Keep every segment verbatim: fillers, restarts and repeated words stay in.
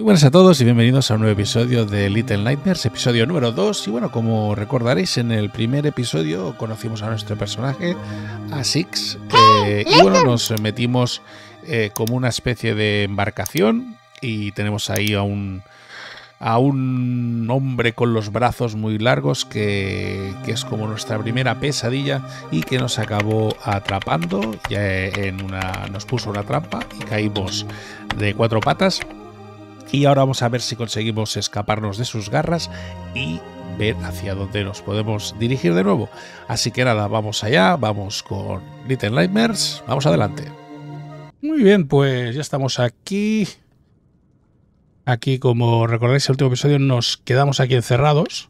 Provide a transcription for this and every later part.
buenas a todos y bienvenidos a un nuevo episodio de Little Nightmares, episodio número dos. Y bueno, como recordaréis, en el primer episodio conocimos a nuestro personaje, a Six, eh, y bueno, nos metimos eh, como una especie de embarcación y tenemos ahí a un, a un hombre con los brazos muy largos que, que es como nuestra primera pesadilla y que nos acabó atrapando, ya en una, nos puso una trampa y caímos de cuatro patas. Y ahora vamos a ver si conseguimos escaparnos de sus garras y ver hacia dónde nos podemos dirigir de nuevo. Así que nada, vamos allá, vamos con Little Nightmares, vamos adelante. Muy bien, pues ya estamos aquí. Aquí, como recordáis el último episodio, nos quedamos aquí encerrados.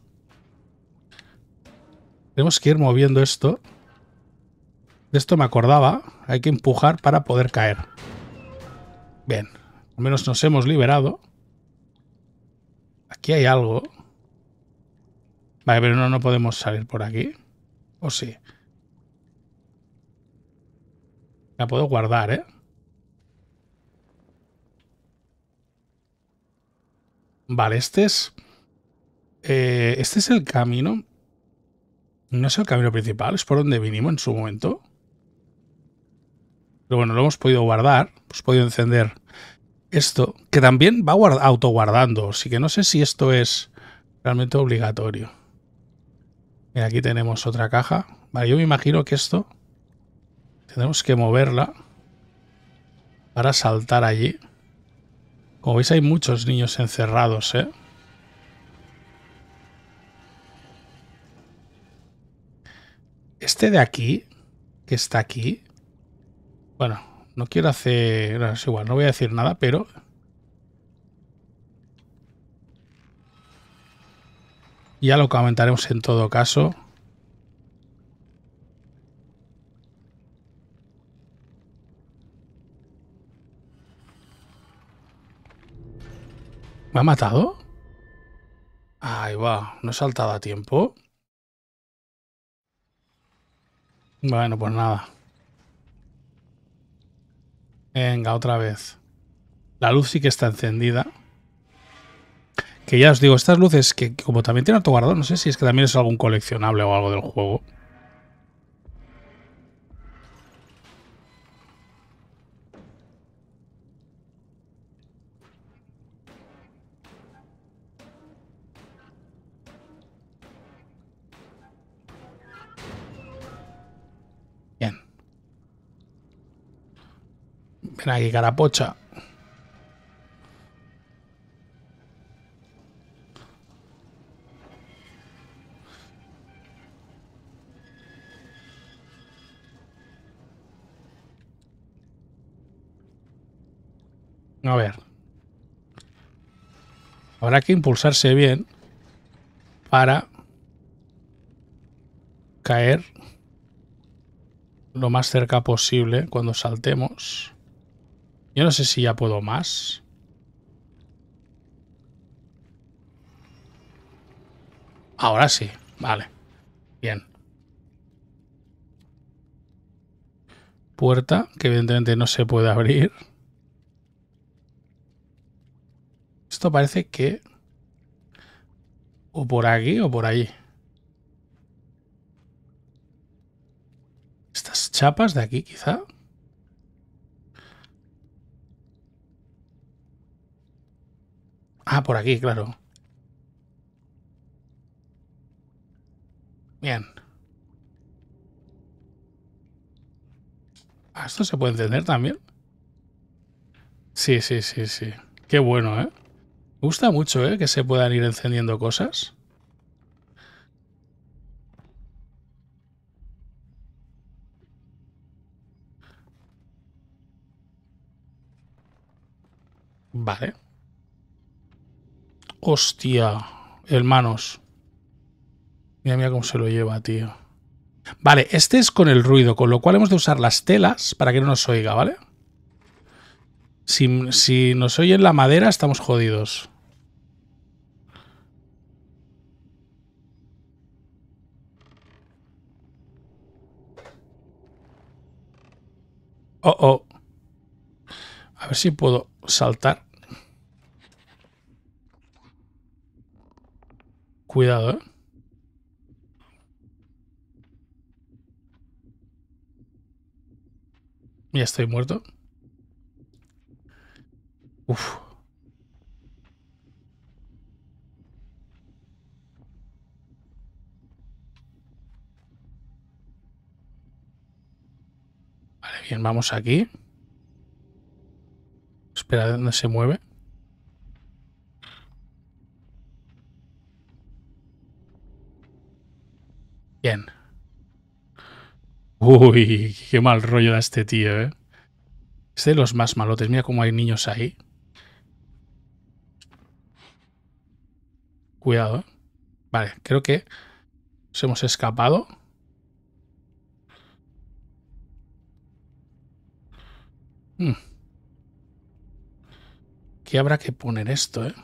Tenemos que ir moviendo esto. De esto me acordaba, hay que empujar para poder caer. Bien, al menos nos hemos liberado. Aquí hay algo. Vale, pero no, no podemos salir por aquí. ¿O sí? La puedo guardar, ¿eh? Vale, este es... Eh, este es el camino. No es el camino principal, es por donde vinimos en su momento. Pero bueno, lo hemos podido guardar. Hemos podido encender esto, que también va autoguardando. Así que no sé si esto es realmente obligatorio. Y aquí tenemos otra caja. Vale, yo me imagino que esto tenemos que moverla para saltar allí. Como veis, hay muchos niños encerrados, ¿eh? Este de aquí, que está aquí... Bueno, no quiero hacer... No, es igual, no voy a decir nada, pero... ya lo comentaremos en todo caso. ¿Me ha matado? Ahí va, no he saltado a tiempo. Bueno, pues nada. Venga, otra vez. La luz sí que está encendida. Que ya os digo, estas luces que como también tiene autoguardado, no sé si es que también es algún coleccionable o algo del juego. Bien. Ven aquí, carapocha. A ver. Habrá que impulsarse bien para caer lo más cerca posible cuando saltemos. Yo no sé si ya puedo más. Ahora sí, vale. Bien. Puerta que evidentemente no se puede abrir. Esto parece que... o por aquí o por allí. Estas chapas de aquí, quizá. Ah, por aquí, claro. Bien. Ah, ¿esto se puede encender también? Sí, sí, sí, sí. Qué bueno, ¿eh? Me gusta mucho, ¿eh? Que se puedan ir encendiendo cosas. Vale. Hostia. Hermanos. Mira, mira cómo se lo lleva, tío. Vale, este es con el ruido, con lo cual hemos de usar las telas para que no nos oiga, ¿vale? Si, si nos oye la madera, estamos jodidos. Oh, oh. A ver si puedo saltar. Cuidado, ¿eh? Ya estoy muerto. Uf. Vale, bien, vamos aquí. Espera, ¿dónde se mueve? Bien. Uy, qué mal rollo da este tío, ¿eh? Es de los más malotes. Mira cómo hay niños ahí. Cuidado, ¿eh? Vale, creo que nos hemos escapado. Hmm. ¿Qué habrá que poner esto, eh?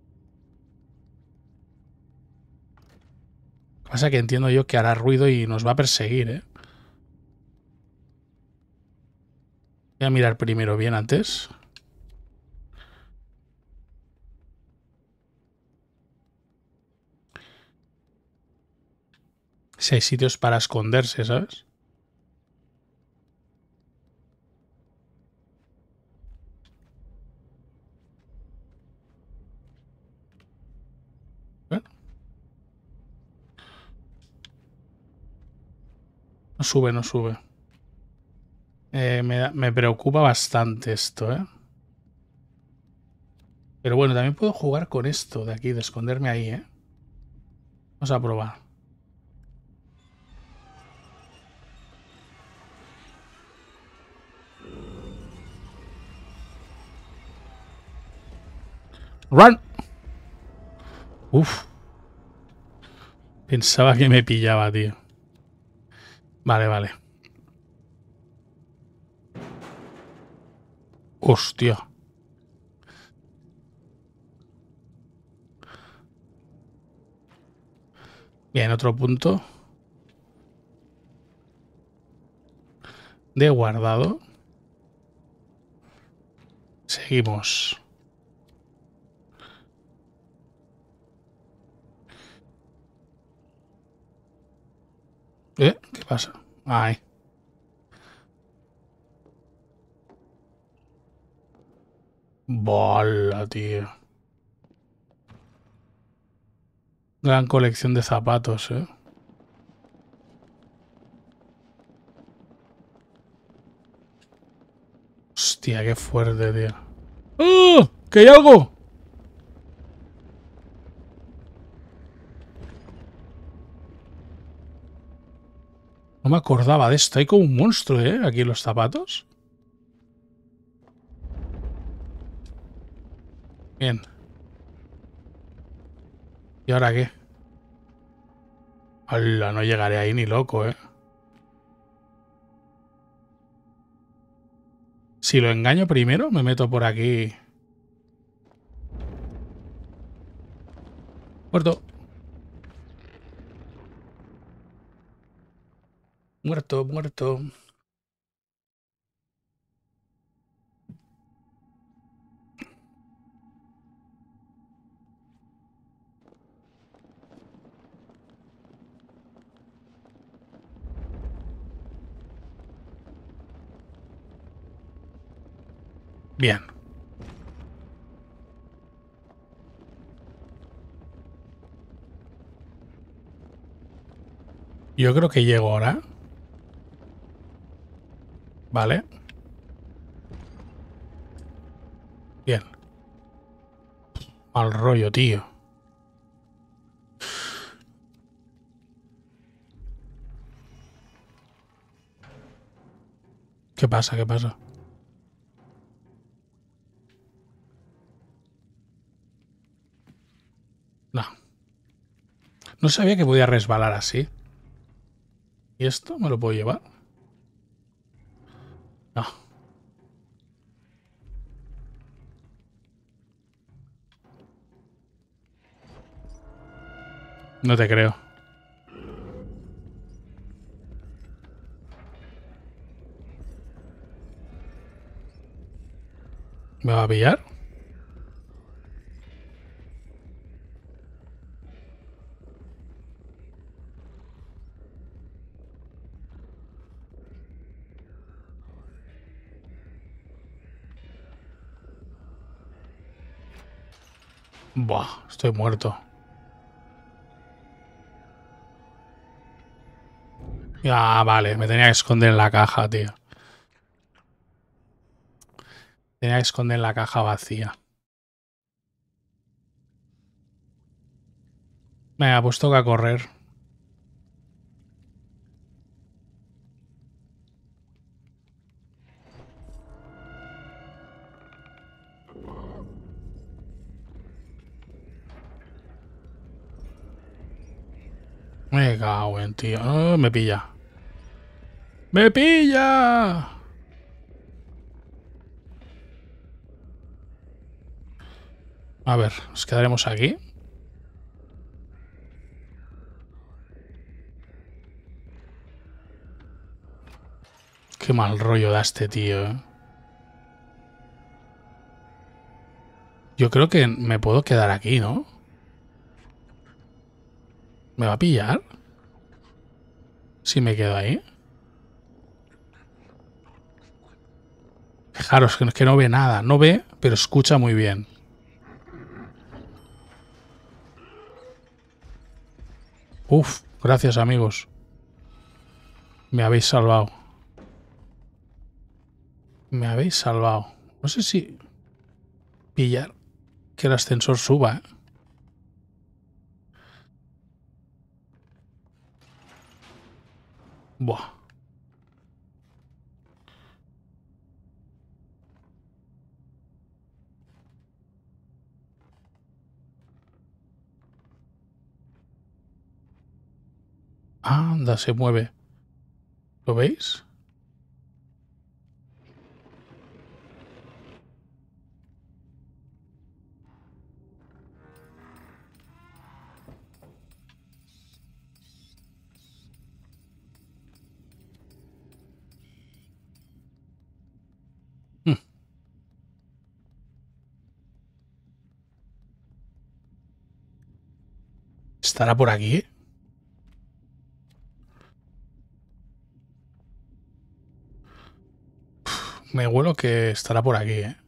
Lo que pasa es que entiendo yo que hará ruido y nos va a perseguir, ¿eh? Voy a mirar primero bien antes. Si hay sitios para esconderse, ¿sabes? Bueno, no sube, no sube. Eh, me, da- me preocupa bastante esto, ¿eh? Pero bueno, también puedo jugar con esto de aquí, de esconderme ahí, ¿eh? Vamos a probar. ¡Run! Uf. Pensaba que me pillaba, tío. Vale, vale. Hostia. Bien, otro punto de guardado. Seguimos. ¿Eh? ¿Qué pasa? Ay. Bola, tío. Gran colección de zapatos, ¿eh? Hostia, qué fuerte, tío. ¡Oh! ¡Que hay algo! No me acordaba de esto. Hay como un monstruo, ¿eh? Aquí en los zapatos. Bien. ¿Y ahora qué? ¡Hala! No llegaré ahí ni loco, ¿eh? Si lo engaño primero, me meto por aquí. Muerto. Muerto, muerto. Bien. Yo creo que llego ahora. Vale. Bien. Mal rollo, tío. ¿Qué pasa? ¿Qué pasa? No. No sabía que podía resbalar así. ¿Y esto me lo puedo llevar? No. No te creo. ¿Me va a pillar? Buah, estoy muerto. Ya, vale, me tenía que esconder en la caja, tío. Tenía que esconder en la caja vacía. Venga, pues toca correr. Me cago en, tío. Oh, me pilla. ¡Me pilla! A ver, nos quedaremos aquí. Qué mal rollo da este tío, ¿eh? Yo creo que me puedo quedar aquí, ¿no? ¿Me va a pillar? Si me quedo ahí. Fijaros que no ve nada. No ve, pero escucha muy bien. Uf, gracias amigos. Me habéis salvado. Me habéis salvado. No sé si pillar que el ascensor suba, ¿eh? Buah. Anda, se mueve. ¿Lo veis? Hmm. ¿Estará por aquí? Uf, me huelo que estará por aquí, ¿eh?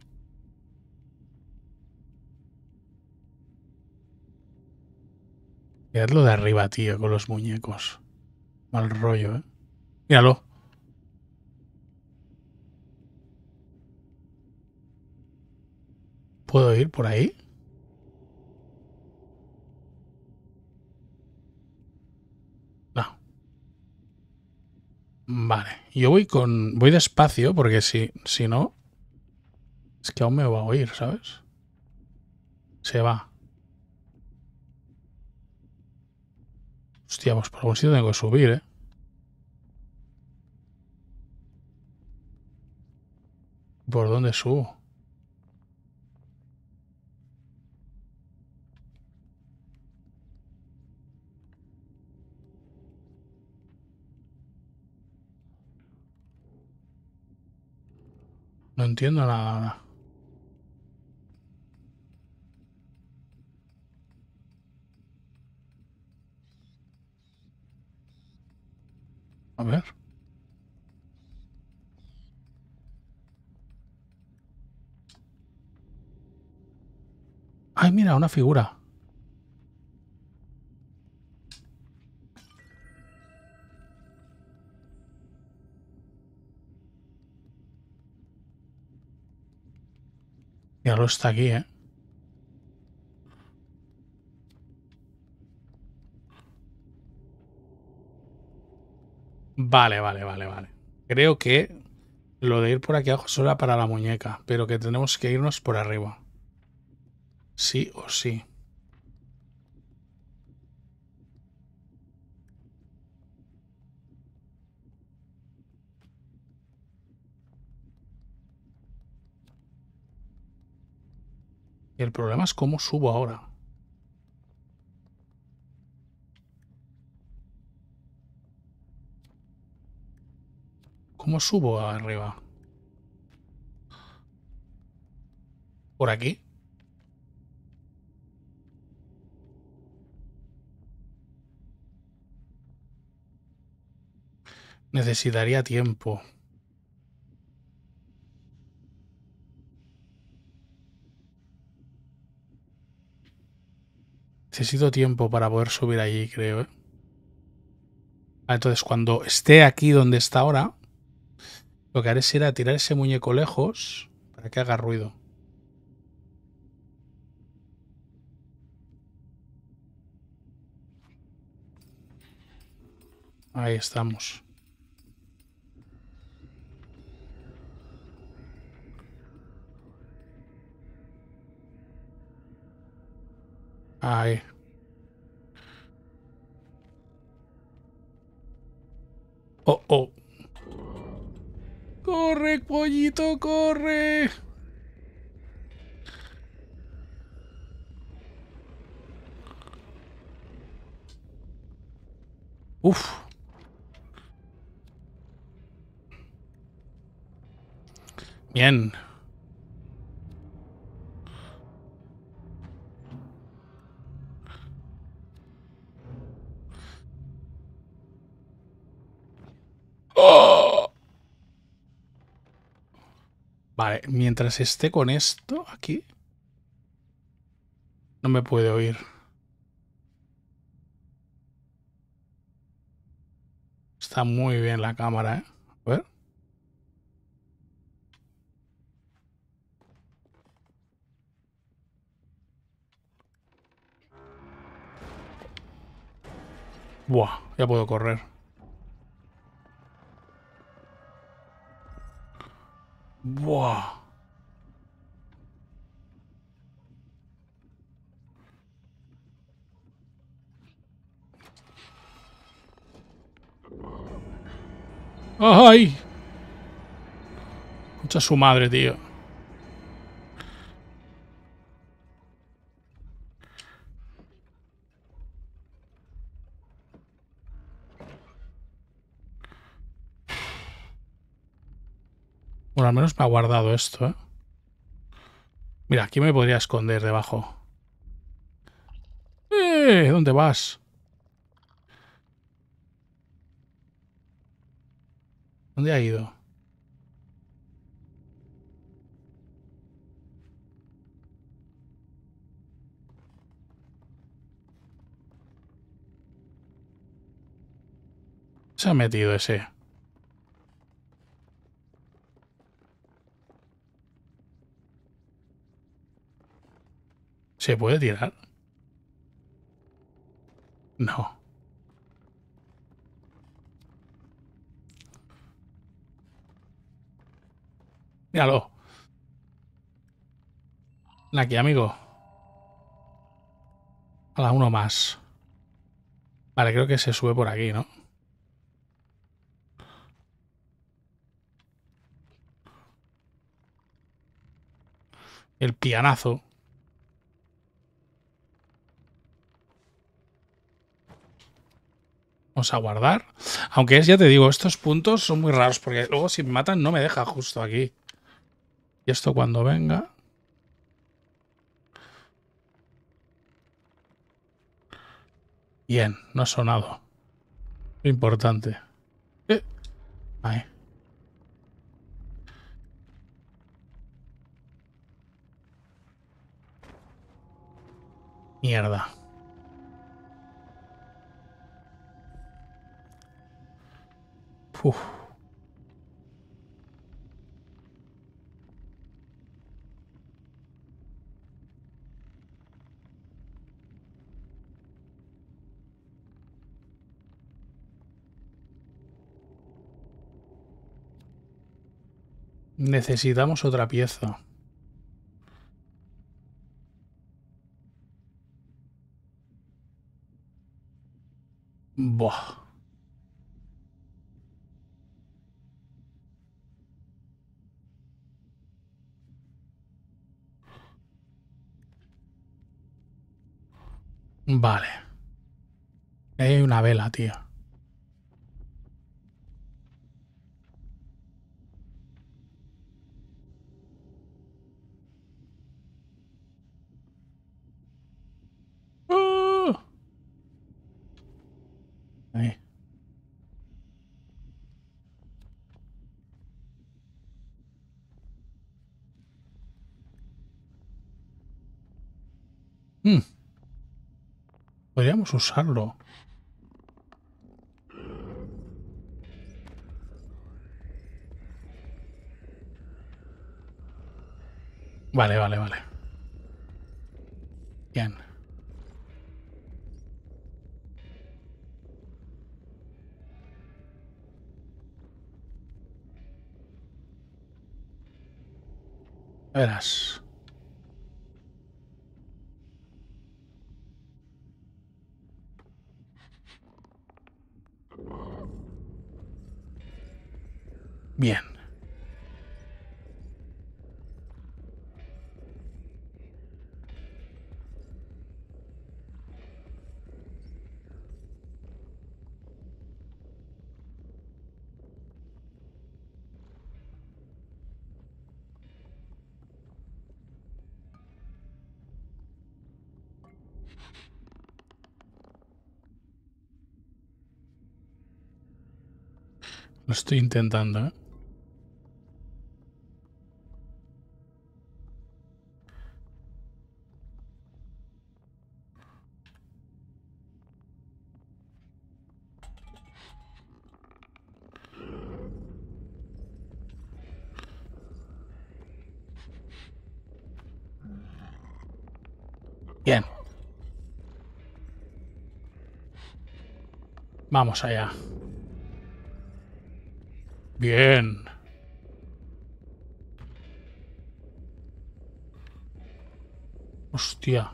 Miradlo de arriba, tío, con los muñecos. Mal rollo, ¿eh? Míralo. ¿Puedo ir por ahí? No. Vale. Yo voy con... Voy despacio porque si, si no... Es que aún me va a oír, ¿sabes? Se va. Hostia, pues por algún sitio tengo que subir, ¿eh? ¿Por dónde subo? No entiendo nada. A ver. Ay, mira, una figura. Míralo, está aquí, ¿eh? Vale, vale, vale, vale. Creo que lo de ir por aquí abajo solo era para la muñeca, pero que tenemos que irnos por arriba. Sí o sí. Y el problema es cómo subo ahora. ¿Cómo subo arriba? ¿Por aquí? Necesitaría tiempo. Necesito tiempo para poder subir allí, creo, ¿eh? Ah, entonces, cuando esté aquí donde está ahora, lo que haré será tirar ese muñeco lejos para que haga ruido. Ahí estamos. Ahí. Oh, oh. ¡Corre, pollito, corre! Uf. Bien. ¡Oh! Vale, mientras esté con esto aquí, no me puede oír. Está muy bien la cámara, ¿eh? A ver. Buah, ya puedo correr. Buah. ¡Ay! Escucha a su madre, tío. Bueno, al menos me ha guardado esto, ¿eh? Mira, aquí me podría esconder debajo. ¡Eh! ¿Dónde vas? ¿Dónde ha ido? Se ha metido ese. ¿Se puede tirar? No. Míralo. Aquí, amigo. A la uno más. Vale, creo que se sube por aquí, ¿no? El pianazo. Vamos a guardar. Aunque es, ya te digo, estos puntos son muy raros porque luego si me matan no me deja justo aquí. Y esto cuando venga... Bien, no ha sonado. Importante. Eh. Ahí. Mierda. Uf. Necesitamos otra pieza. Buah. Vale. Ahí hay una vela, tío. ¡Ah! Ahí. Mm. Podríamos usarlo. Vale, vale, vale. Bien. Verás. Bien. Lo estoy intentando, ¿eh? Bien. Vamos allá. Bien. Hostia.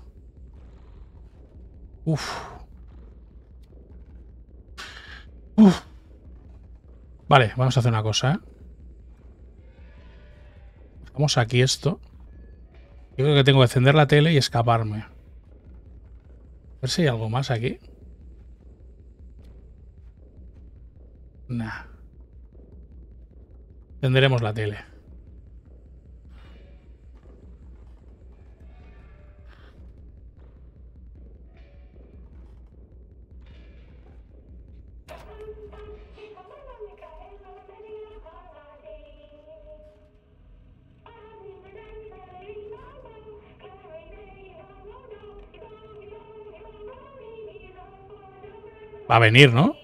Uf. Uf. Vale, vamos a hacer una cosa, ¿eh? Vamos aquí esto. Yo creo que tengo que encender la tele y escaparme. A ver si hay algo más aquí. Nah. Encenderemos la tele. Va a venir, ¿no?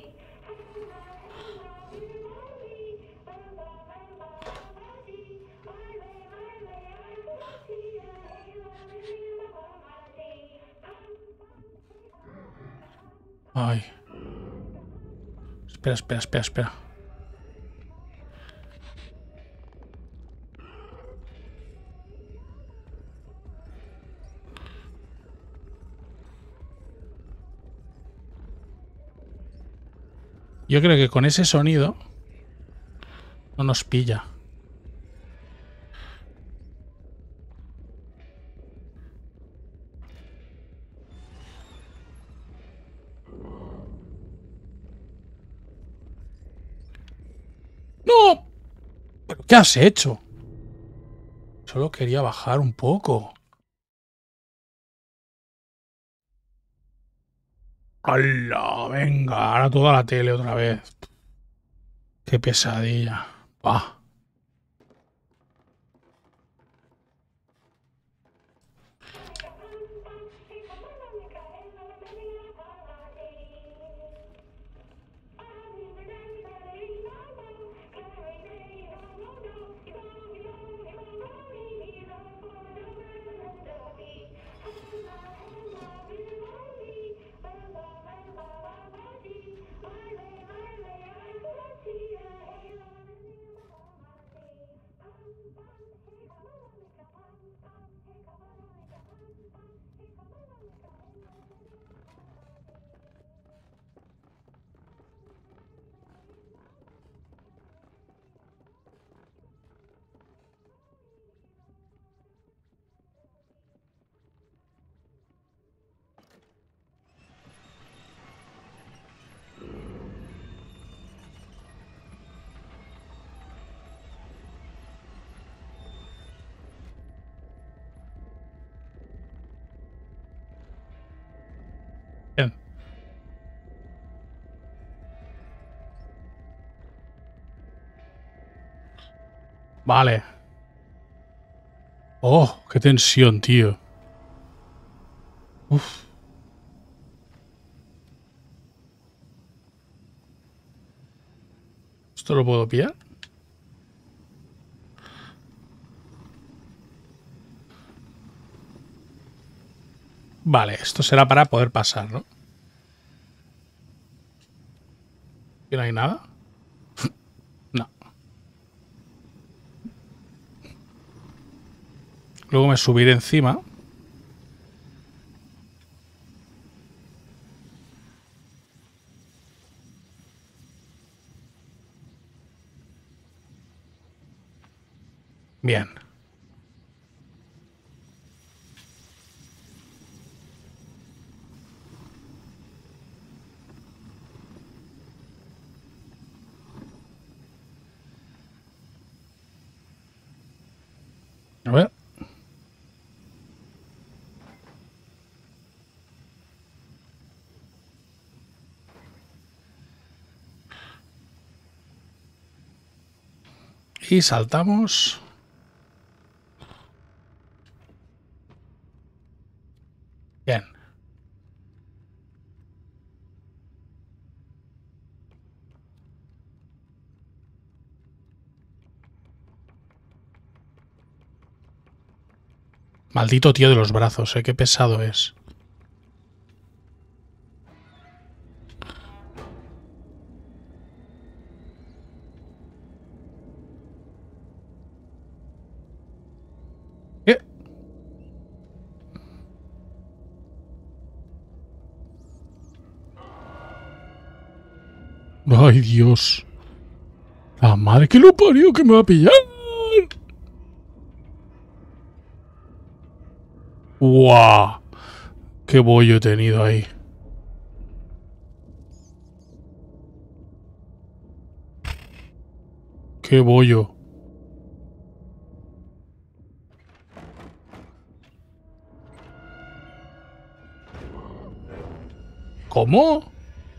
Ay. Espera, espera, espera, espera. Yo creo que con ese sonido no nos pilla. ¡No! ¿Pero qué has hecho? Solo quería bajar un poco. ¡Hala! Venga, ahora toda la tele otra vez. Qué pesadilla. ¡Bah! Bien. Vale. Oh, qué tensión, tío. Uf. ¿Esto lo puedo pillar? Vale, esto será para poder pasar, ¿no? ¿Y no hay nada? No. Luego me subiré encima. Bien. A ver. Y saltamos. Bien. Maldito tío de los brazos, ¿eh? Qué pesado es. ¿Qué? Ay, Dios. La madre que lo parió, que me va a pillar. ¡Guau! ¡Qué bollo he tenido ahí! ¡Qué bollo! ¿Cómo?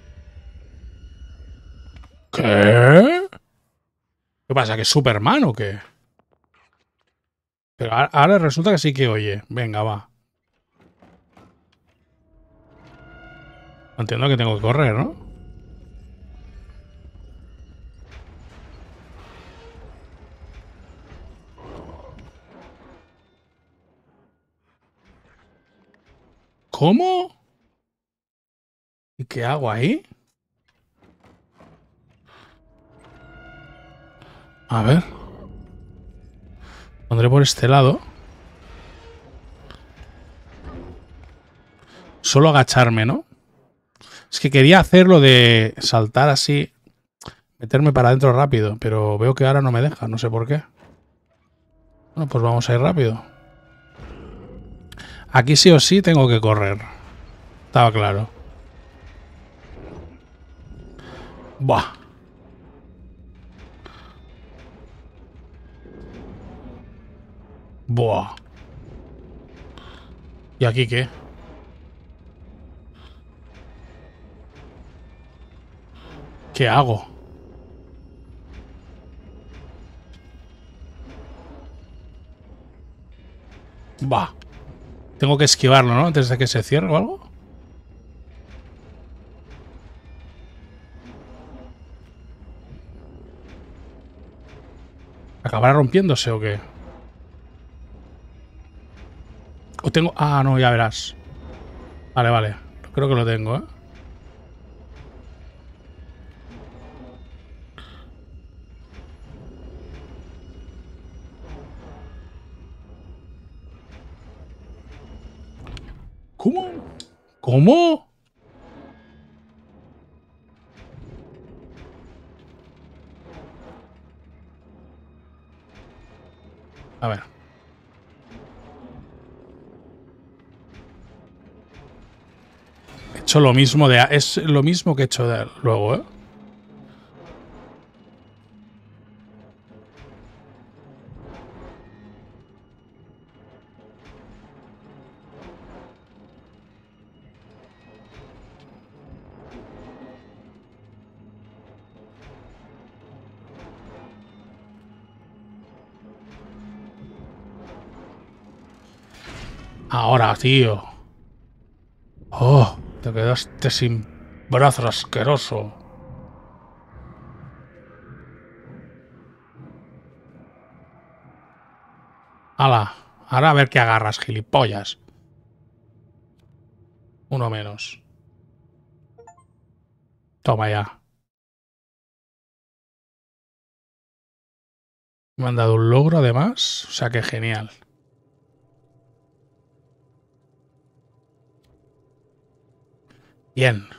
¿Qué? ¿Qué pasa? ¿Que es Superman o qué? Pero ahora resulta que sí que oye. Venga, va. Entiendo que tengo que correr, ¿no? ¿Cómo? ¿Y qué hago ahí? A ver. Pondré por este lado. Solo agacharme, ¿no? Es que quería hacerlo de saltar así, meterme para adentro rápido, pero veo que ahora no me deja, no sé por qué. Bueno, pues vamos a ir rápido. Aquí sí o sí tengo que correr. Estaba claro. Buah. Buah. ¿Y aquí qué? ¿Qué hago? Bah. Tengo que esquivarlo, ¿no? Antes de que se cierre o algo. ¿Acabará rompiéndose o qué? O tengo... Ah, no, ya verás. Vale, vale. Creo que lo tengo, ¿eh? ¿Cómo? ¿Cómo? A ver. He hecho lo mismo de... Es lo mismo que he hecho de luego, ¿eh? Ahora, tío. Oh, te quedaste sin brazos, asqueroso. ¡Hala! Ahora a ver qué agarras, gilipollas. Uno menos. Toma ya. Me han dado un logro además. O sea que genial. Bien.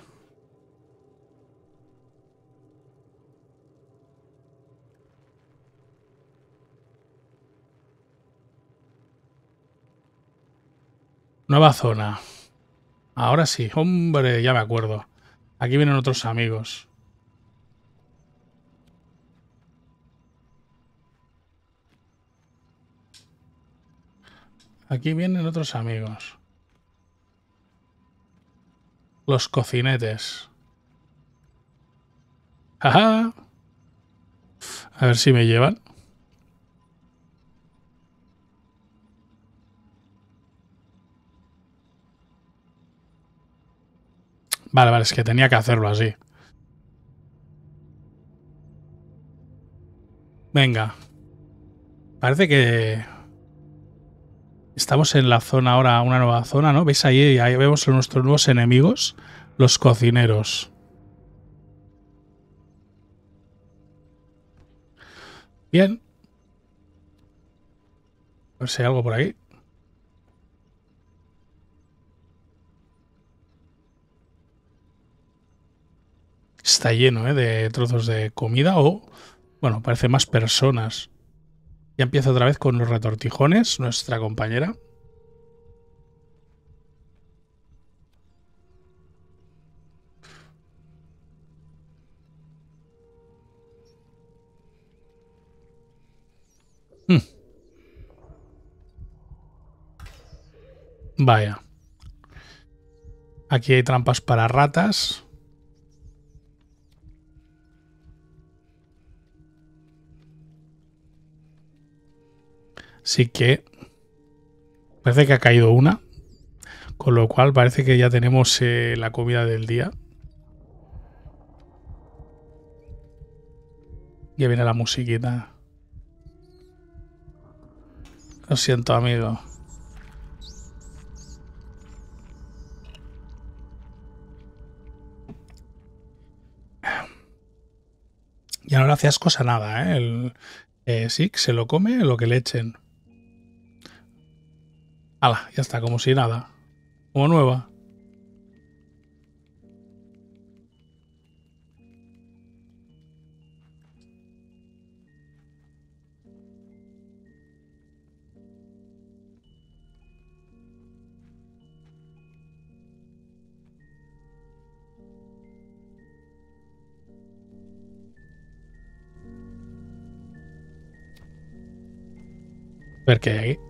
Nueva zona. Ahora sí. Hombre, ya me acuerdo. Aquí vienen otros amigos. Aquí vienen otros amigos. Los cocinetes. ¡Ajá! A ver si me llevan. Vale, vale, es que tenía que hacerlo así. Venga. Parece que estamos en la zona ahora, una nueva zona, ¿no? ¿Veis ahí? Ahí vemos a nuestros nuevos enemigos, los cocineros. Bien. A ver si hay algo por aquí. Está lleno, ¿eh? De trozos de comida o, bueno, parece más personas. Ya empieza otra vez con los retortijones, nuestra compañera. Hmm. Vaya. Aquí hay trampas para ratas. Así que parece que ha caído una. Con lo cual parece que ya tenemos eh, la comida del día. Ya viene la musiquita. Lo siento, amigo. Ya no le hacías cosa nada, ¿eh? El, eh, sí, que se lo come lo que le echen. Hala, ya está, como si nada. Como nueva. A ver qué hay aquí.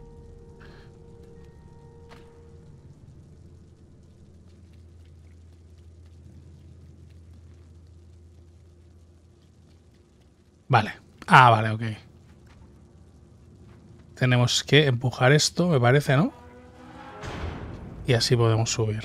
Vale. Ah, vale, ok. Tenemos que empujar esto, me parece, ¿no? Y así podemos subir.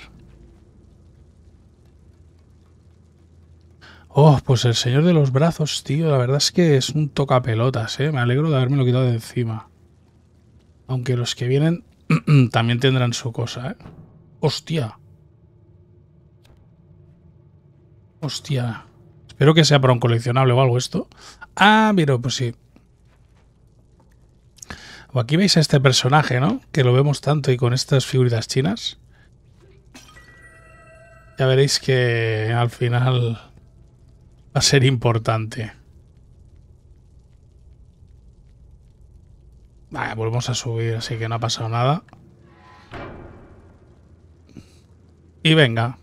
Oh, pues el señor de los brazos, tío. La verdad es que es un tocapelotas, ¿eh? Me alegro de haberme lo quitado de encima. Aunque los que vienen también tendrán su cosa, ¿eh? Hostia. Hostia. Espero que sea para un coleccionable o algo esto. Ah, mira, pues sí. O aquí veis a este personaje, ¿no? Que lo vemos tanto y con estas figuritas chinas. Ya veréis que al final va a ser importante. Vale, volvemos a subir, así que no ha pasado nada. Y venga.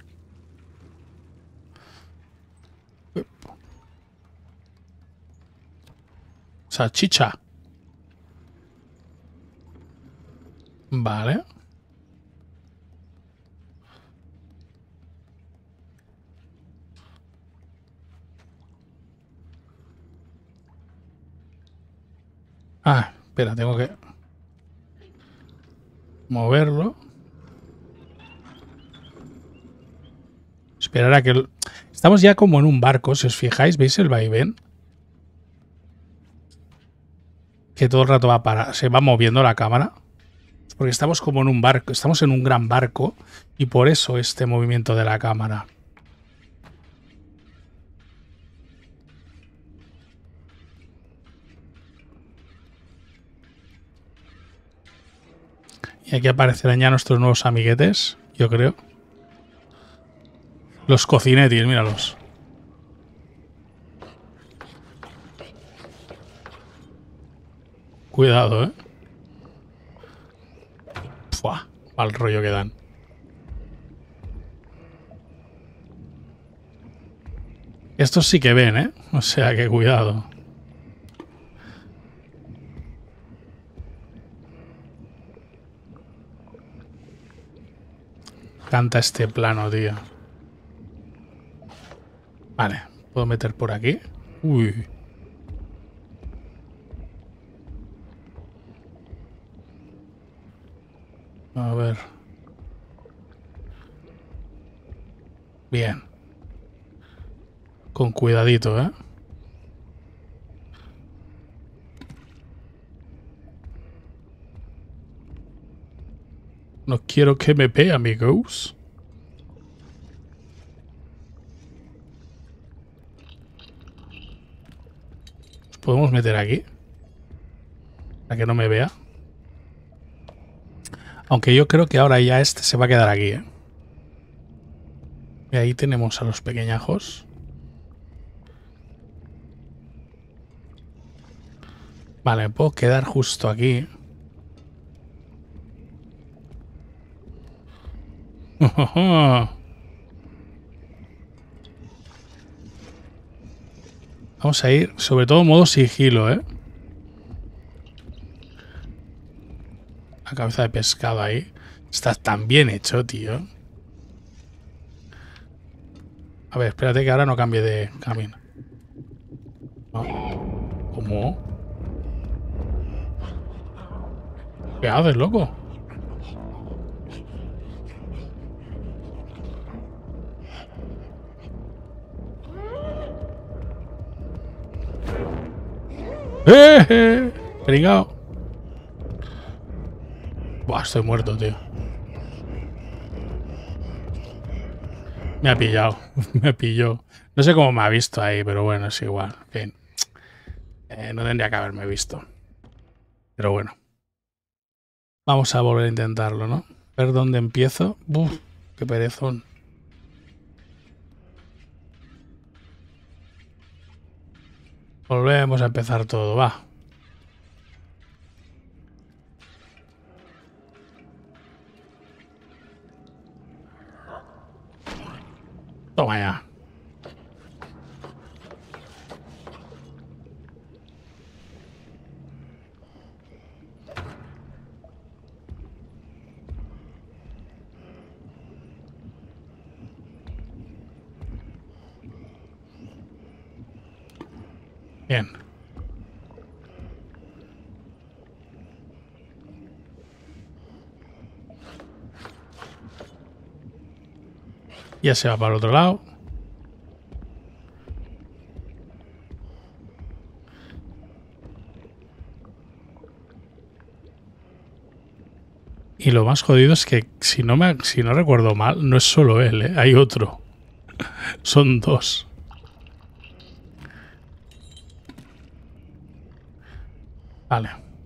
Salchicha. Vale. Ah, espera, tengo que moverlo. Esperar a que... El... Estamos ya como en un barco, si os fijáis, ¿veis el vaivén? que todo el rato va para, se va moviendo la cámara? Porque estamos como en un barco, estamos en un gran barco y por eso este movimiento de la cámara. Y aquí aparecerán ya nuestros nuevos amiguetes, yo creo. Los cocinetis, míralos. Cuidado, ¿eh? Fua, al rollo que dan. Estos sí que ven, ¿eh? O sea que cuidado. Canta este plano, tío. Vale, ¿puedo meter por aquí? Uy. A ver. Bien. Con cuidadito, ¿eh? No quiero que me vea, amigos. ¿Nos podemos meter aquí? Para que no me vea. Aunque yo creo que ahora ya este se va a quedar aquí, ¿eh? Y ahí tenemos a los pequeñajos. Vale, me puedo quedar justo aquí. Vamos a ir, sobre todo modo sigilo, ¿eh? La cabeza de pescado ahí. Está tan bien hecho, tío. A ver, espérate que ahora no cambie de camino. ¿No? ¿Cómo? ¿Qué haces, loco? ¡Eh! eh Pringao. Buah, estoy muerto, tío. Me ha pillado. Me pilló. No sé cómo me ha visto ahí, pero bueno, es igual. En fin. Eh, no tendría que haberme visto. Pero bueno. Vamos a volver a intentarlo, ¿no? A ver dónde empiezo. Uf, qué perezón. Volvemos a empezar todo, va. Toma ya. Bien. Ya se va para el otro lado. Y lo más jodido es que, si no me si no recuerdo mal, no es solo él, ¿eh? Hay otro. Son dos. Vale.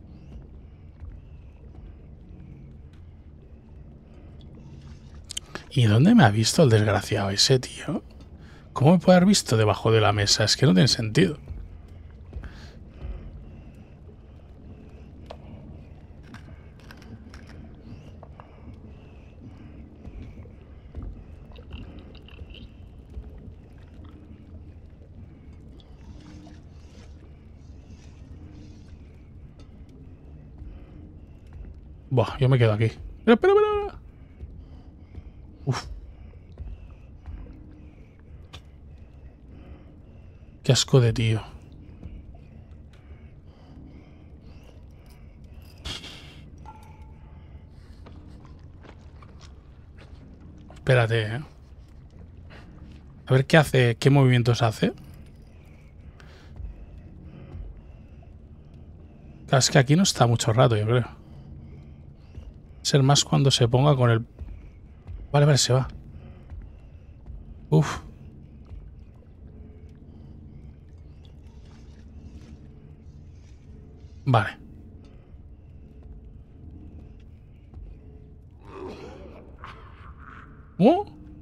¿Y dónde me ha visto el desgraciado ese, tío? ¿Cómo me puede haber visto debajo de la mesa? Es que no tiene sentido. Buah, yo me quedo aquí. Espera, espera, espera. Uf. Qué asco de tío. Espérate, eh. A ver qué hace, qué movimientos hace. Claro, es que aquí no está mucho rato, yo creo. Ser más cuando se ponga con el... Vale, vale, se va. Uf. Vale. ¿Uh?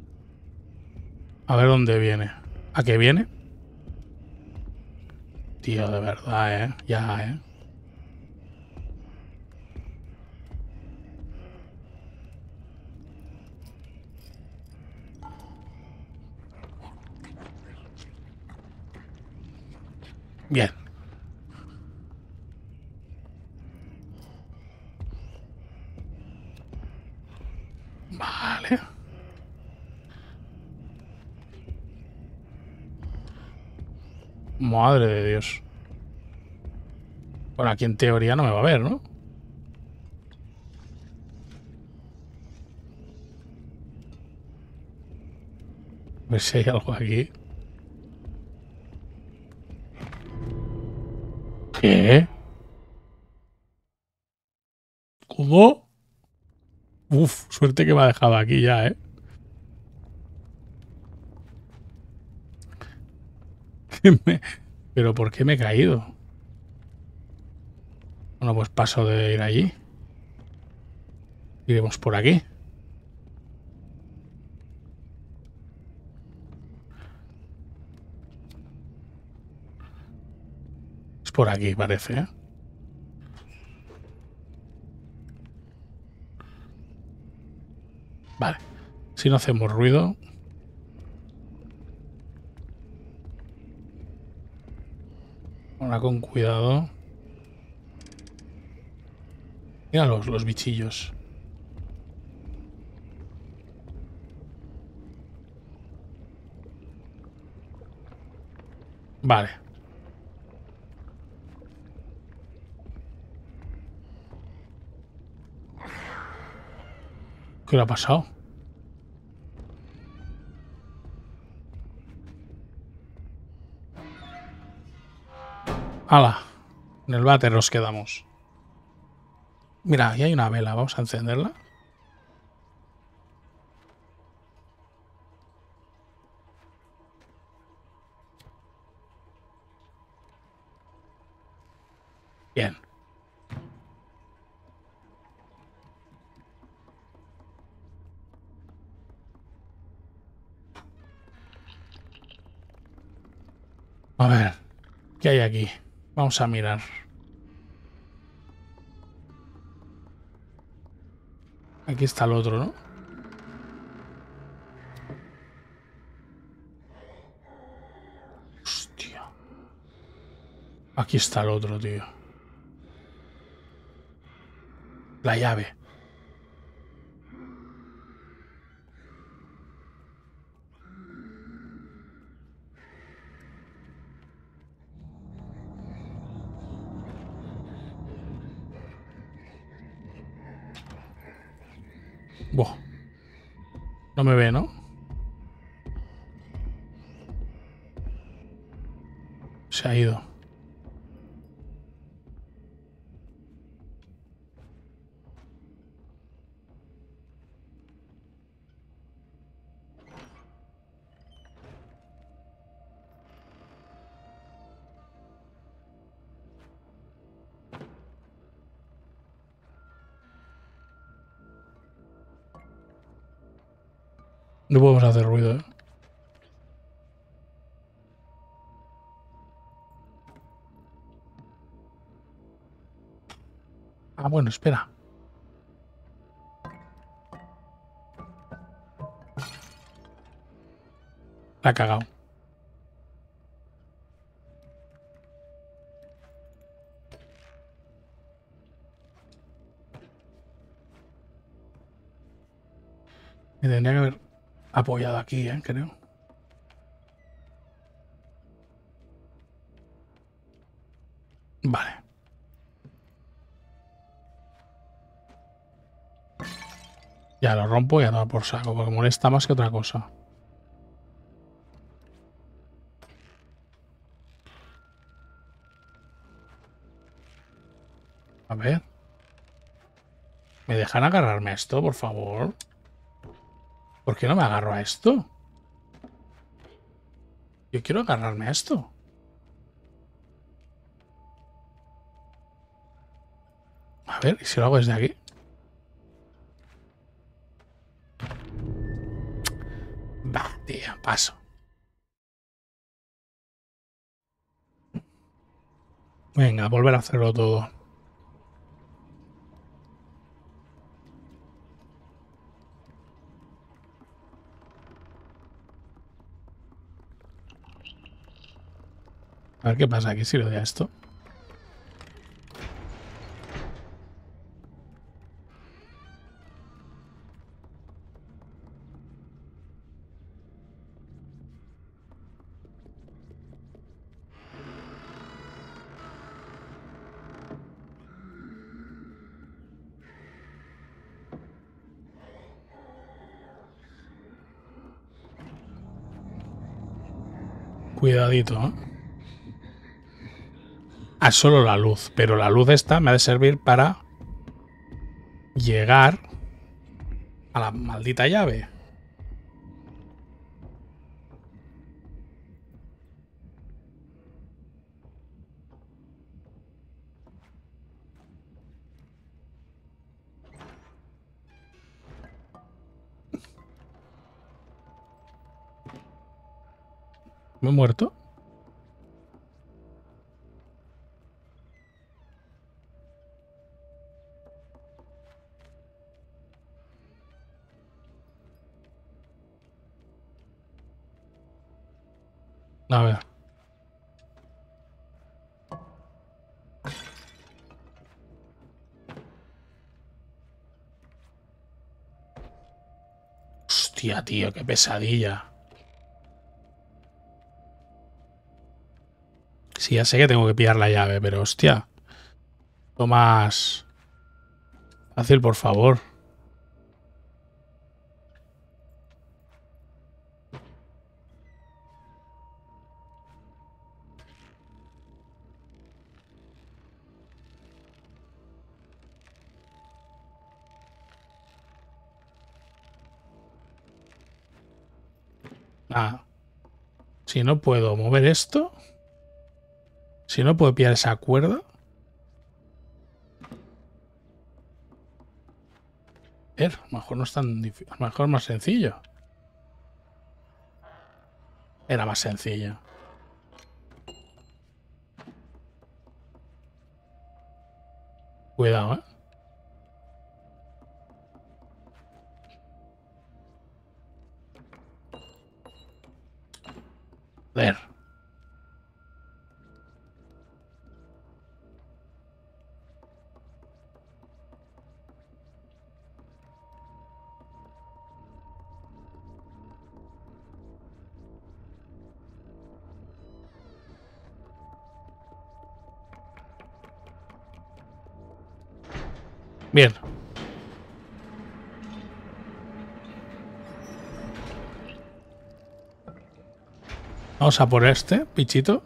A ver dónde viene. ¿A qué viene? Tío, de verdad, ¿eh? Ya, ¿eh? Bien. Vale. Madre de Dios. Bueno, aquí en teoría no me va a ver, ¿no? A ver si hay algo aquí. ¿Qué? ¿Cómo? Uf, suerte que me ha dejado aquí ya, ¿eh? ¿Pero por qué me he caído? Bueno, pues paso de ir allí. Iremos por aquí. Es por aquí, parece, ¿eh? Vale. Si no hacemos ruido... Ahora con cuidado. Mira los, los bichillos. Vale. ¿Qué le ha pasado? ¡Hala! En el váter nos quedamos. Mira, ahí hay una vela. Vamos a encenderla. Bien. A ver. ¿Qué hay aquí? Vamos a mirar. Aquí está el otro, ¿no? Hostia. Aquí está el otro, tío. La llave. Buah. No me ve, ¿no? Se ha ido. No podemos hacer ruido, ¿eh? Ah, bueno, espera. La ha cagado. Me tendría que haber apoyado aquí, ¿eh? Creo. Vale. Ya lo rompo y a tomar por saco, porque molesta más que otra cosa. A ver. ¿Me dejan agarrarme a esto, por favor? ¿Por qué no me agarro a esto? Yo quiero agarrarme a esto. A ver, ¿y si lo hago desde aquí? Bah, tío, paso. Venga, volver a hacerlo todo. A ver qué pasa aquí si le doy a esto. Cuidadito, ¿eh? Ah, solo la luz. Pero la luz esta me ha de servir para llegar a la maldita llave. ¿Me he muerto? A ver. Hostia, tío, qué pesadilla. Sí, ya sé que tengo que pillar la llave, pero hostia. Lo más fácil, por favor. Ah. Si no puedo mover esto. Si no puedo pillar esa cuerda. A ver, a lo mejor no es tan difícil. A lo mejor es más sencillo. Era más sencillo. Cuidado, ¿eh? A ver. Bien. Vamos a por este, pichito.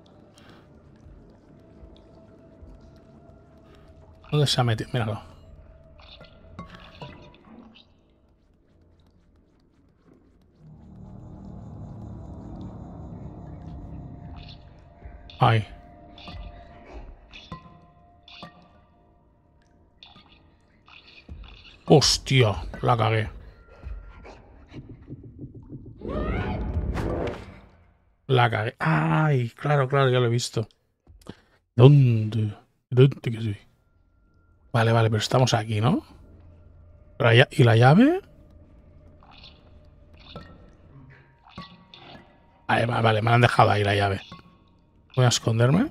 ¿Dónde se ha metido? Míralo. Ahí. Hostia, la cagué. La cagué. Ay, claro, claro, ya lo he visto. ¿Dónde? ¿Dónde que soy? Vale, vale, pero estamos aquí, ¿no? ¿Y la llave? Vale, vale, vale, me la han dejado ahí la llave. Voy a esconderme.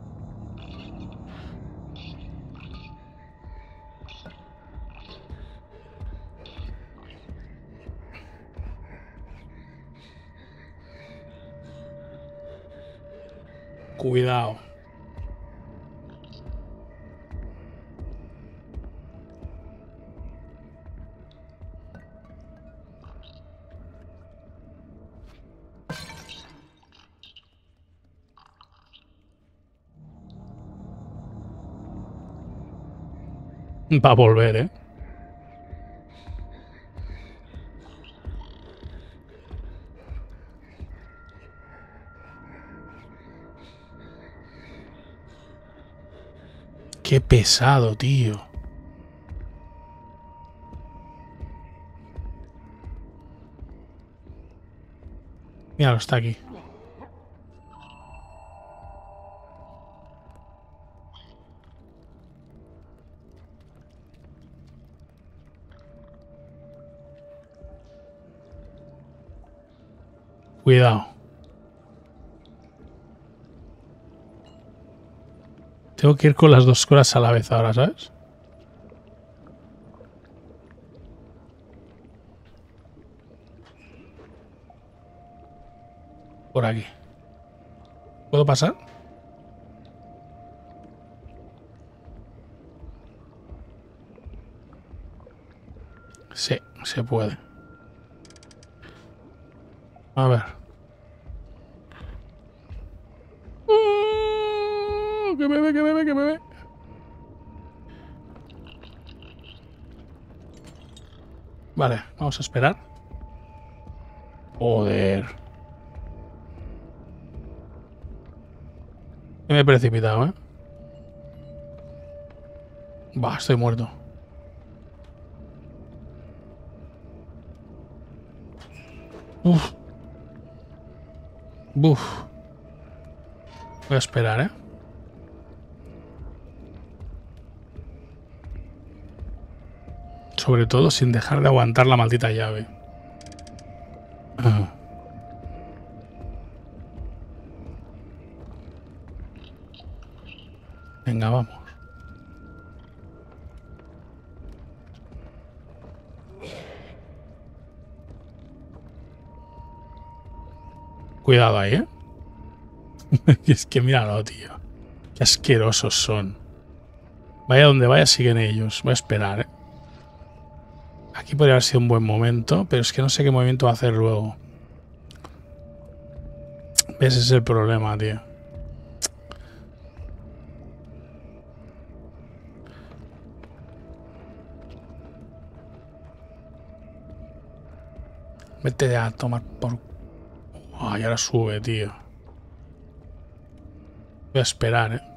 Cuidado. Va a volver, ¿eh? Qué pesado, tío. Míralo, está aquí. Cuidado. Tengo que ir con las dos cosas a la vez ahora, ¿sabes? Por aquí. ¿Puedo pasar? Sí, se puede. A ver. ¡Oh! ¡Que me ve, que me ve, que me ve! Vale, vamos a esperar. Joder. Me he precipitado, ¿eh? Bah, estoy muerto. Uf. Uf. Voy a esperar, ¿eh? Sobre todo sin dejar de aguantar la maldita llave. Ah. Venga, vamos. Cuidado ahí, ¿eh? Es que míralo, tío. Qué asquerosos son. Vaya donde vaya, siguen ellos. Voy a esperar, ¿eh? Aquí podría haber sido un buen momento, pero es que no sé qué movimiento va a hacer luego. Ese es el problema, tío. Vete a tomar por... Ay, ahora sube, tío. Voy a esperar, ¿eh?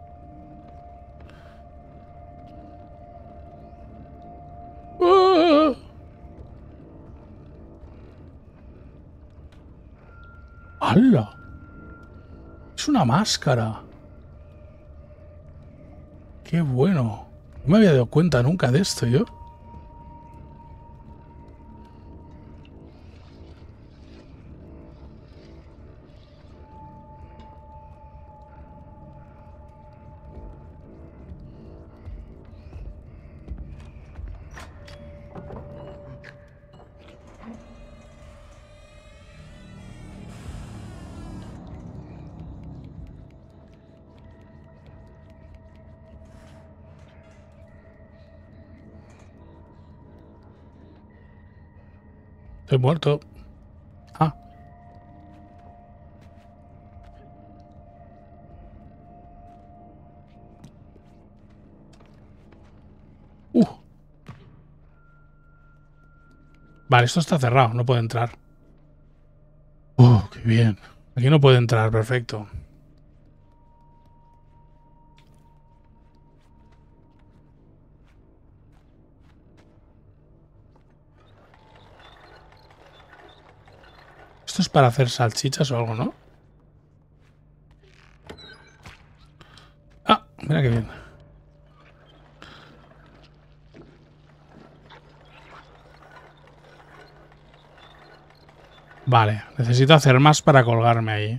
¡Ah! ¡Hala! Es una máscara. ¡Qué bueno! No me había dado cuenta nunca de esto, yo. Estoy muerto. Ah. Uh. Vale, esto está cerrado. No puede entrar. Uh, qué bien. Aquí no puede entrar. Perfecto. Esto es para hacer salchichas o algo, ¿no? Ah, mira qué bien. Vale, necesito hacer más para colgarme ahí.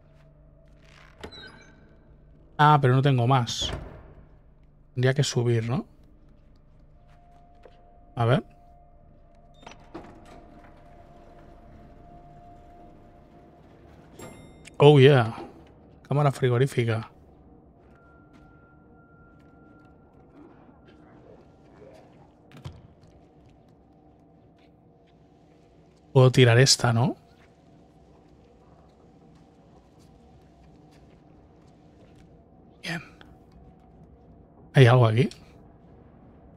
Ah, pero no tengo más. Tendría que subir, ¿no? A ver. Oh, yeah. Cámara frigorífica. Puedo tirar esta, ¿no? Bien. ¿Hay algo aquí?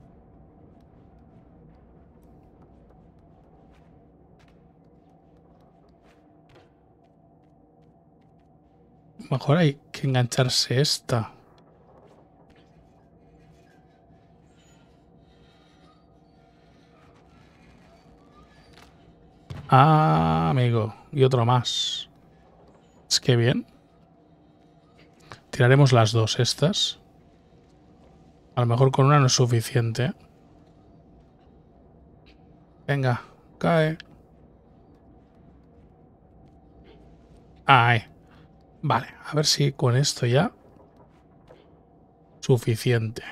mejor hay que engancharse esta. Ah, amigo. Y otro más. Es que bien. Tiraremos las dos estas. A lo mejor con una no es suficiente. Venga, cae. Ahí. Vale, a ver si con esto ya... Suficiente.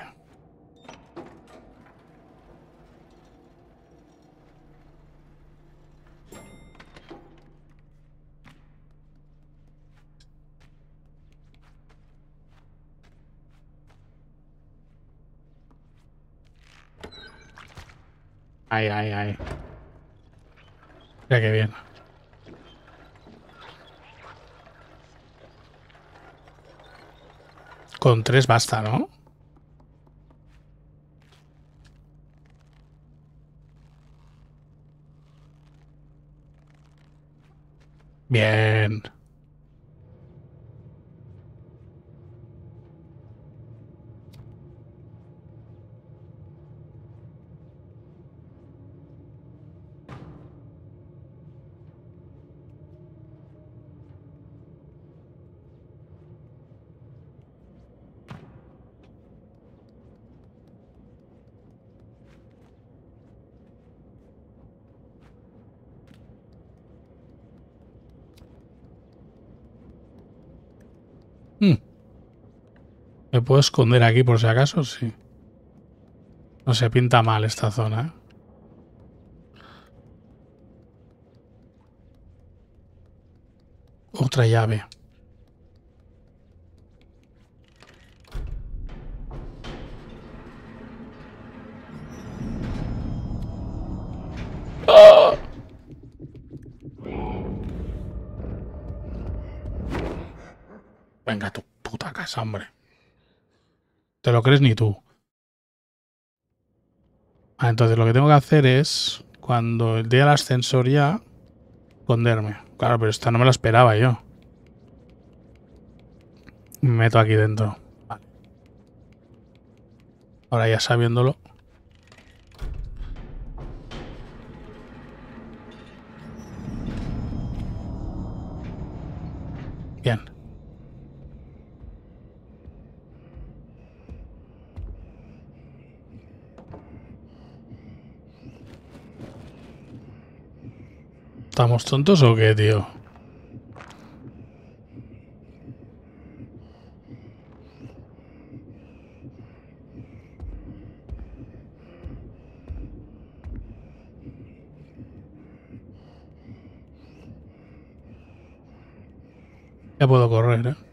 Ay, ay, ay. Mira qué bien. Con tres basta, ¿no? Bien. Hmm. ¿Me puedo esconder aquí por si acaso? Sí. No se pinta mal esta zona, ¿eh? Otra llave. ¡Oh! Venga, tu puta casa, hombre. ¿Te lo crees ni tú? Ah, entonces lo que tengo que hacer es, cuando dé al ascensor ya, esconderme. Claro, pero esta no me la esperaba yo. Me meto aquí dentro. Vale. Ahora ya sabiéndolo. Bien. ¿Estamos tontos o qué, tío? Ya puedo correr, ¿eh?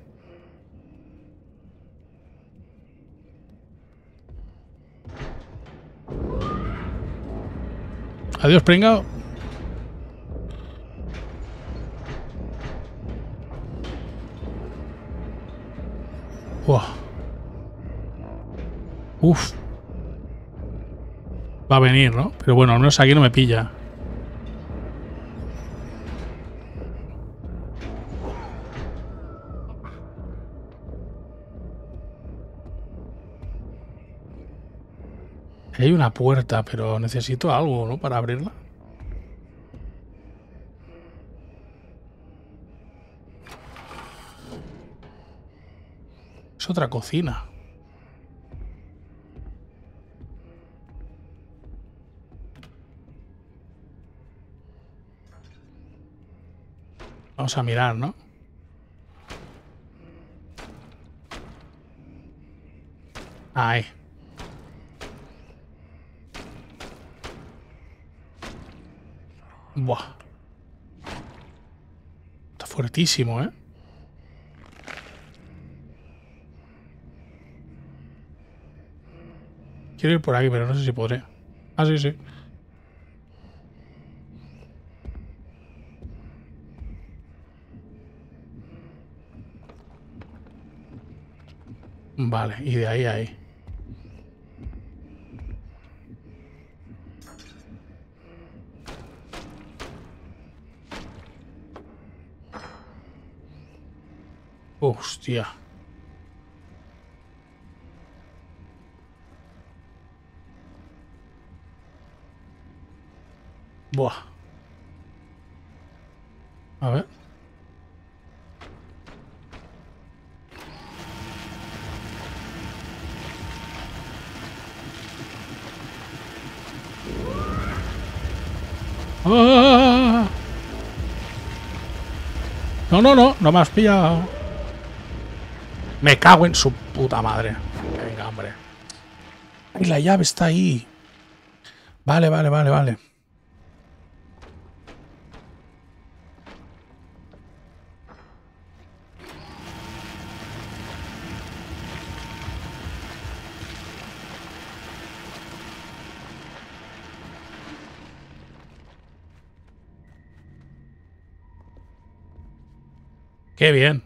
Adiós, pringao. Uah. Uf. Va a venir, ¿no? Pero bueno, al menos aquí no me pilla. Hay una puerta, pero necesito algo, ¿no? Para abrirla. Es otra cocina. Vamos a mirar, ¿no? Ahí. Buah. Está fuertísimo, ¿eh? Quiero ir por aquí, pero no sé si podré. Ah, sí, sí. Vale, y de ahí a ahí. Hostia. Buah. A ver. ¡Ah! No, no, no, no me has pillado. Me cago en su puta madre. Venga, hombre. Ay, la llave está ahí. Vale, vale, vale, vale. Qué bien.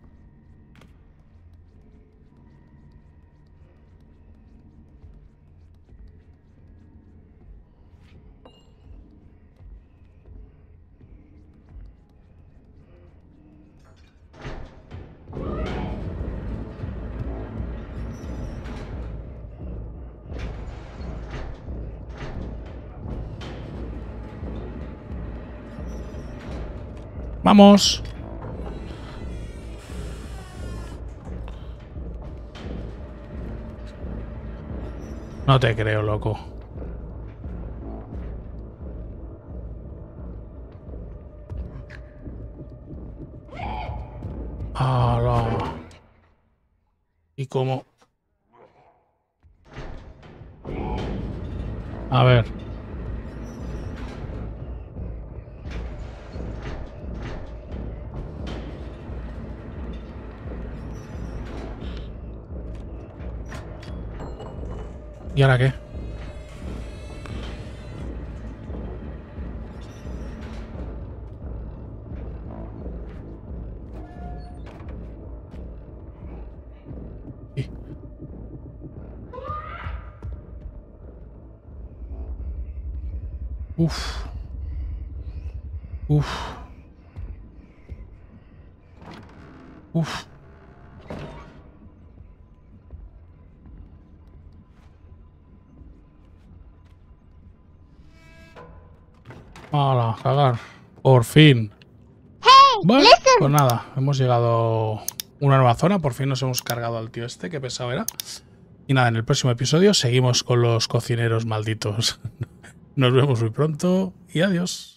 Vamos. No te creo, loco. ¡Hala! ¿Y cómo? A ver. ¿Y ahora qué? Sí. Uf. Uf. Uf. ¡Hala! Cagar. Por fin. Hey, Bueno, listen. pues nada, hemos llegado a una nueva zona. Por fin nos hemos cargado al tío este, que pesado era. Y nada, en el próximo episodio seguimos con los cocineros malditos. Nos vemos muy pronto y adiós.